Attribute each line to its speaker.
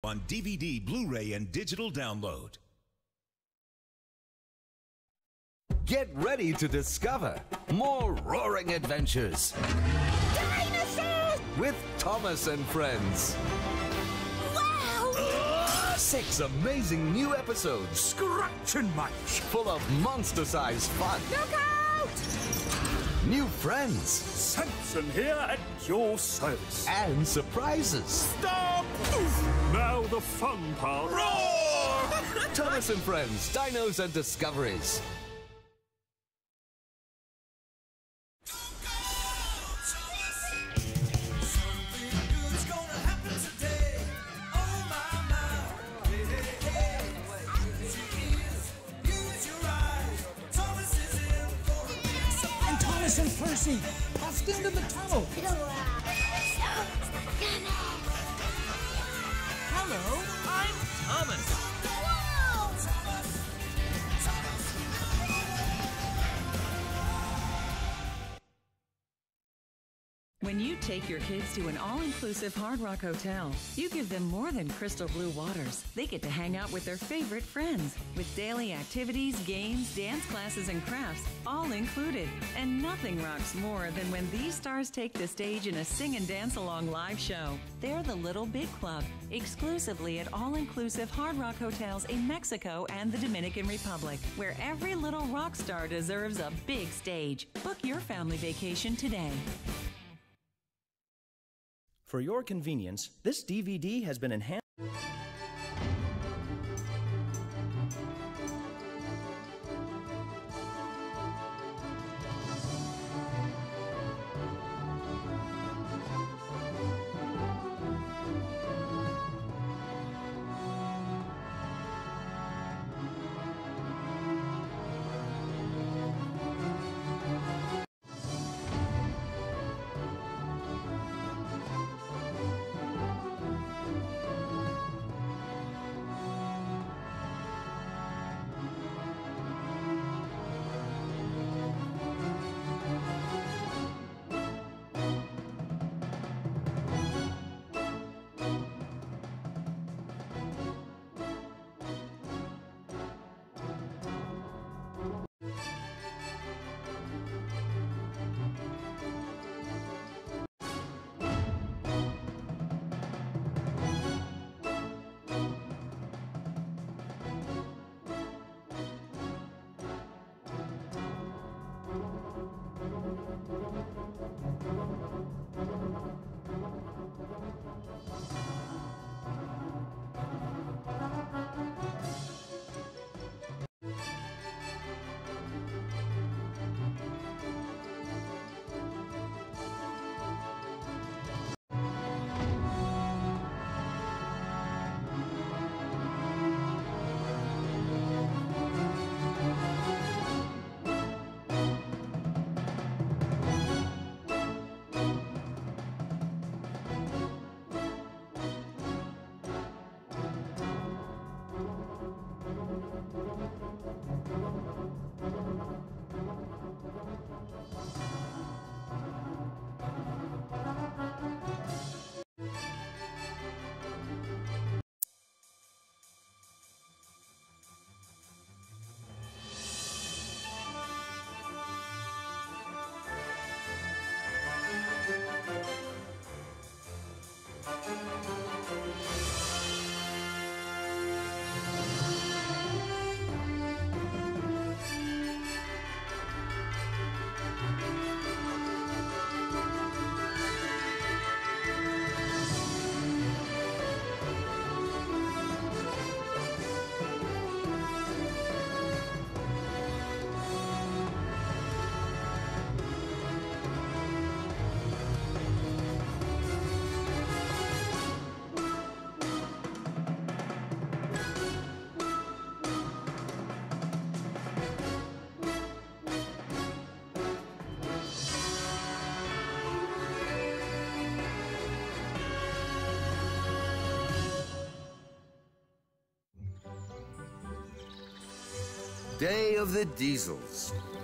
Speaker 1: On DVD, Blu-ray, and digital download.
Speaker 2: Get ready to discover more roaring adventures.
Speaker 3: Dinosaurs!
Speaker 2: With Thomas and Friends.
Speaker 3: Wow!
Speaker 2: 6 amazing new episodes.
Speaker 4: Scratch and match.
Speaker 2: Full of monster-sized fun.
Speaker 3: Look out!
Speaker 2: New friends.
Speaker 4: Samson here at your service.
Speaker 2: And surprises.
Speaker 4: Stop! Now the fun part.
Speaker 2: Roar! Thomas and Friends, Dinos and Discoveries.
Speaker 5: Thomas and Percy puffed into the tunnel.
Speaker 6: Hello, I'm Thomas.
Speaker 7: When you take your kids to an all-inclusive Hard Rock hotel, you give them more than crystal blue waters. They get to hang out with their favorite friends, with daily activities, games, dance classes, and crafts, all included. And nothing rocks more than when these stars take the stage in a sing and dance along live show. They're the Little Big Club, exclusively at all-inclusive Hard Rock hotels in Mexico and the Dominican Republic, where every little rock star deserves a big stage. Book your family vacation today.
Speaker 8: For your convenience, this DVD has been enhanced.
Speaker 2: Day of the Diesels.